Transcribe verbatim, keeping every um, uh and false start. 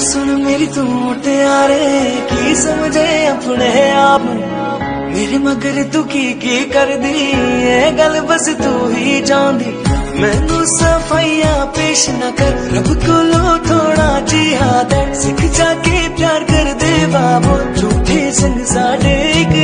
सुन मेरी तू मुटियारे की समझे अपने आप मेरे मगर तू की की कर दी ये गल बस तू ही जानदी मैनू सफाइया पेश न कर रब कोलो थोड़ा जिहाद सिख जाके प्यार कर दे बाबो झूठे संग साडे